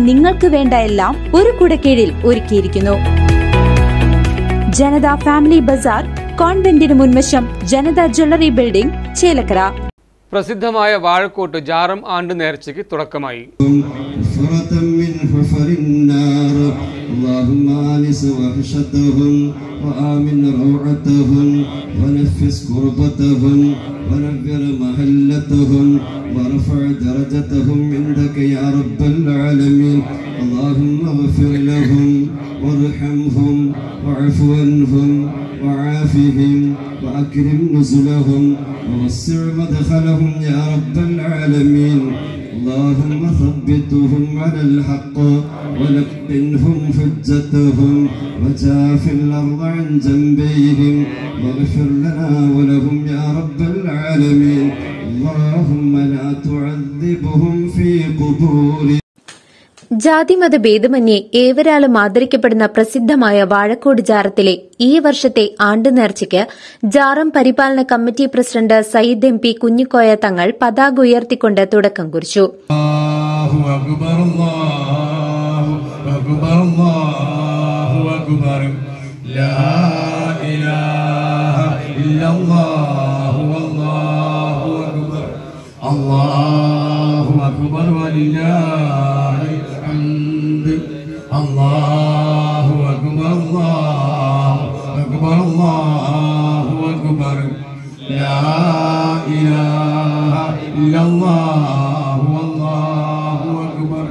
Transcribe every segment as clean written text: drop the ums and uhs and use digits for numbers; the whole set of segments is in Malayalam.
നിങ്ങൾക്ക് വേണ്ട എല്ലാം ഒരു കുടക്കീഴിൽ ഒരുക്കിയിരിക്കുന്നു. ജനത ഫാമിലി ബസാർ, കോൺവെന്റിന് മുൻവശം, ജനത ജ്വല്ലറി ബിൽഡിംഗ്, ചേലക്കര. പ്രസിദ്ധമായ വാഴക്കോട്ട് ജാറം ആണ്ട് നേർച്ചയ്ക്ക് തുടക്കമായി. وآمن روعتهم ونفس كربتهم ونفر محلتهم ورفع درجتهم عندك يا رب العالمين. اللهم اغفر لهم وارحمهم واعف عنهم وعافهم وأكرم نزلهم ووسع مدخلهم يا رب العالمين. اللهم ثبتهم على الحق ولقنهم حجتهم وجاف الأرض عن جنبيهم واغفر لنا ولهم يا رب العالمين. اللهم لا تعذبهم في قبورهم. ജാതിമത ഭേദമന്യേ ഏവരാലും ആദരിക്കപ്പെടുന്ന പ്രസിദ്ധമായ വാഴക്കോട് ജാറത്തിലെ ഈ വർഷത്തെ ആണ്ടുനേർച്ചയ്ക്ക് ജാറം പരിപാലന committee president Sayyid M P Kunhikoya Thangal പതാക ഉയർത്തിക്കൊണ്ട് തുടക്കം കുറിച്ചു. Allahu Akbar, Allahu Akbar, Allahu Akbar. La ilaha illallah, Allahu Akbar,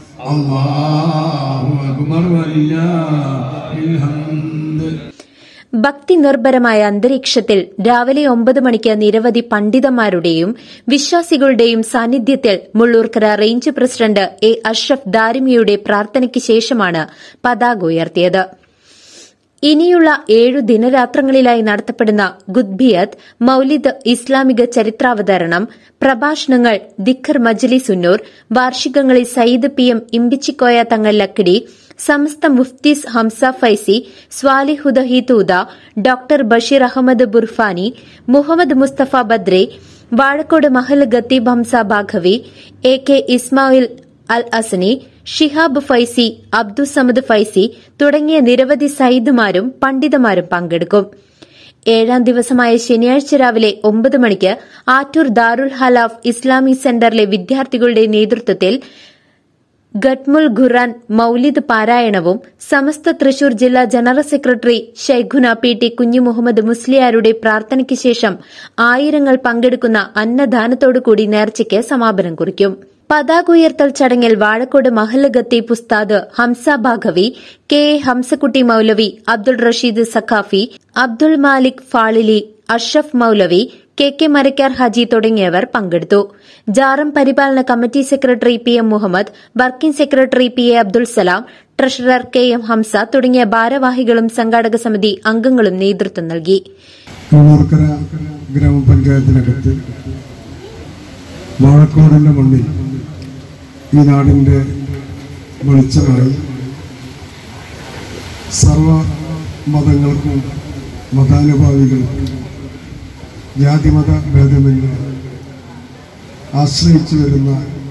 Allahu Akbar, walillahil hamd. ഭക്തി നിർഭരമായ അന്തരീക്ഷത്തിൽ രാവിലെ 9 മണിക്ക് നിരവധി പണ്ഡിതന്മാരുടെയും വിശ്വാസികളുടെയും സാന്നിധ്യത്തിൽ Mullurkara range president A Ashraf ദാരിമിയുടെ പ്രാർത്ഥനയ്ക്ക് ശേഷമാണ് പതാക ഉയർത്തിയത്. ഇനിയുള്ള 7 ദിനരാത്രങ്ങളിലായി നടത്തപ്പെടുന്ന ഗുദ്ബിയത്ത്, മൌലിദ്, ഇസ്ലാമിക ചരിത്രാവതരണം, പ്രഭാഷണങ്ങൾ, ദിഖർ മജ്ലിസ് ഉന്നൂർ, വാർഷികങ്ങളിൽ സയ്യിദ് പി എം ഇമ്പിച്ചിക്കോയ തങ്ങൾ ലക്കിടി, സമസ്ത മുഫ്തീസ് ഹംസ ഫൈസി, സ്വാലിഹുദഹി തൂത, ഡോക്ടർ ബഷീർ അഹമ്മദ് ബുർഫാനി, മുഹമ്മദ് മുസ്തഫ ബദ്രെ, വാഴക്കോട് മഹൽ ഖത്തീബ് ഹംസ ബാഘവി, എ കെ ഇസ്മായിൽ അൽ അസനി, ഷിഹാബ് ഫൈസി, അബ്ദുസമദ് ഫൈസി തുടങ്ങിയ നിരവധി സയ്യിദുമാരും പണ്ഡിതമാരും പങ്കെടുക്കും. 7ാം ദിവസമായ ശനിയാഴ്ച രാവിലെ 9 മണിക്ക് ആറ്റൂർ ദാറുൽ ഹലാഫ് ഇസ്ലാമിക് സെന്ററിലെ വിദ്യാർത്ഥികളുടെ നേതൃത്വത്തിൽ ഗട്മുൽ ഖുർആൻ മൌലിദ് പാരായണവും സമസ്ത തൃശൂർ ജില്ലാ ജനറൽ സെക്രട്ടറി ഷൈഖുന പി ടി കുഞ്ഞു മുഹമ്മദ് മുസ്ലിയാരുടെ പ്രാർത്ഥനയ്ക്ക് ശേഷം ആയിരങ്ങൾ പങ്കെടുക്കുന്ന അന്നദാനത്തോടുകൂടി നേർച്ചയ്ക്ക് സമാപനം കുറിക്കും. പതാക ഉയർത്തൽ ചടങ്ങിൽ വാഴക്കോട് മഹല്ല് ഖത്തീബ് ഉസ്താദ് ഹംസ ബാഘവി, കെ എ ഹംസക്കുട്ടി മൌലവി, അബ്ദുൾ റഷീദ് സഖാഫി, അബ്ദുൾ മാലിക് ഫാളിലി, അഷ്റഫ് മൌലവി, കെ കെ മരക്കാർ ഹാജി തുടങ്ങിയവർ പങ്കെടുത്തു. ജാറം പരിപാലന committee secretary P M Muhammad, working secretary P A Abdul Salam, treasurer K M Hamza തുടങ്ങിയ ഭാരവാഹികളും സംഘാടക സമിതി അംഗങ്ങളും നേതൃത്വം നൽകി. ഗ്രാമപഞ്ചായത്തിനകത്ത് വാഴക്കോടിന്റെ മണ്ണിൽ ഈ നാടിന്റെ വെളിച്ചമായി സർവ മതങ്ങൾക്കും മതാനുഭാവികൾക്കും ജാതിമത ഭേദമന്യേ ആശ്രയിച്ചു വരുന്ന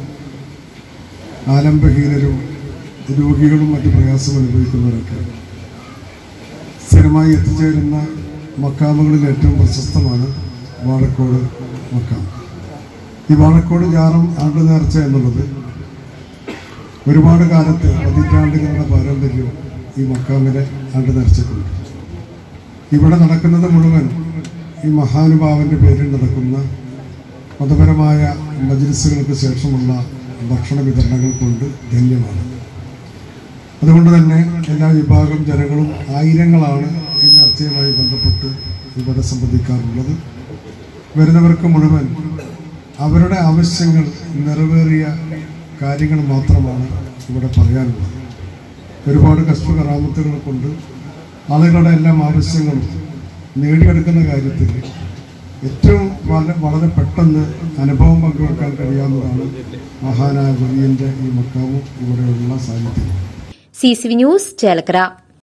ആലംബഹീനരും രോഗികളും മറ്റു പ്രയാസം അനുഭവിക്കുന്നവരൊക്കെ സ്ഥിരമായി എത്തിച്ചേരുന്ന മക്കാമുകളിൽ ഏറ്റവും പ്രശസ്തമാണ് വാഴക്കോട് മക്കാം. ഈ വാഴക്കോട് ജാറം ആണ്ടുനേർച്ച എന്നുള്ളത് ഒരുപാട് കാലത്തെ പതിറ്റാണ്ടുകളുടെ പാരമ്പര്യം ഈ മക്കാമിലെ ആണ്ടുനേർച്ചയ്ക്കുണ്ട്. ഇവിടെ നടക്കുന്നത് മുഴുവൻ ഈ മഹാനുഭാവന്റെ പേരിൽ നടക്കുന്ന മതപരമായ മജ്ലിസുകൾക്ക് ശേഷമുള്ള ഭക്ഷണ വിതരണങ്ങൾ കൊണ്ട് ധന്യമാണ്. അതുകൊണ്ട് തന്നെ എല്ലാ വിഭാഗം ജനങ്ങളും ആയിരങ്ങളാണ് ഈ നേർച്ചയുമായി ബന്ധപ്പെട്ട് ഇവിടെ സംബന്ധിക്കാറുള്ളത്. വരുന്നവർക്ക് മുഴുവൻ അവരുടെ ആവശ്യങ്ങൾ നിറവേറിയ കാര്യങ്ങൾ മാത്രമാണ് ഇവിടെ പറയാനുള്ളത്. ഒരുപാട് കഷ്ടകറാമത്തുകൾ കൊണ്ട് ആളുകളുടെ എല്ലാം ആവശ്യങ്ങളും നേടിയെടുക്കുന്ന കാര്യത്തിൽ ഏറ്റവും വളരെ പെട്ടെന്ന് അനുഭവം പങ്കുവെക്കാൻ കഴിയാവുന്നതാണ് മഹാനായ ഗുരുവിന്റെ ഈ മക്കാമും ഇവിടെയുള്ള സാന്നിധ്യം. CCV news Chelakkara.